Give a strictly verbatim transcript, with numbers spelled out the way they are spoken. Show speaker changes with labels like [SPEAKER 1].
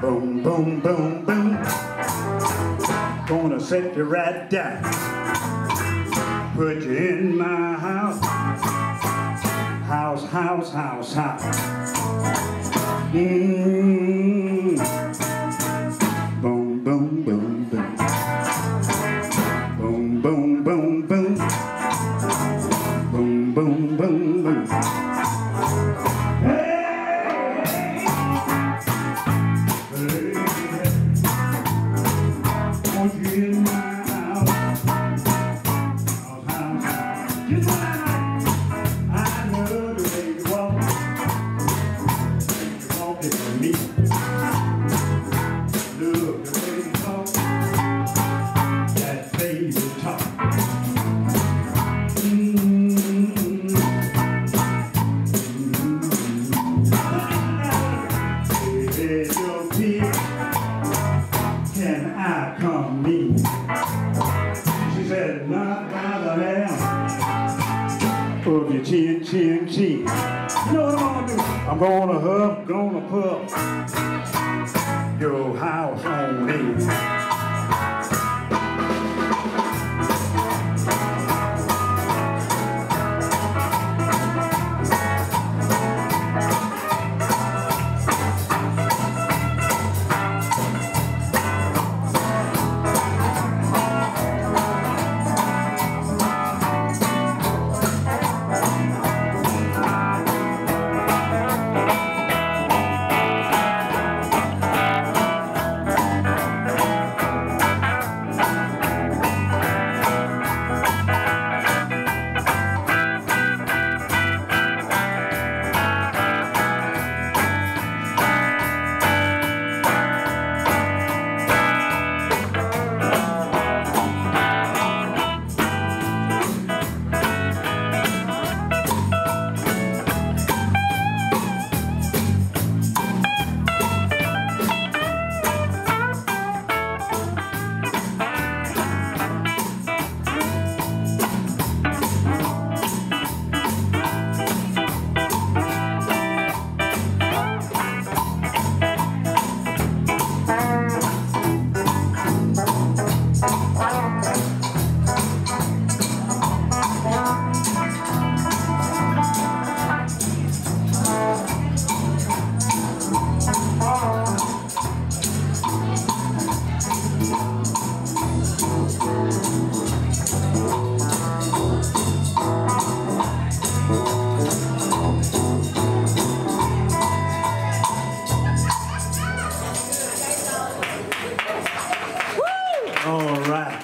[SPEAKER 1] Boom, boom, boom, boom. Gonna set you right down. Put you in my house. House, house, house, house. Mm. Boom, boom, boom, boom. Boom, boom, boom, boom. Boom, boom, boom, boom. Hey! Hey! Want you in my house. House, house, house. You know I like. I love the way you walk. You walk it for me. Love the way you talk. That baby talk. Can I come meet? She said, not by the hair of your chin, chin, chin. You know what I'm gonna do? I'm gonna huff, gonna puff your house on me. All right.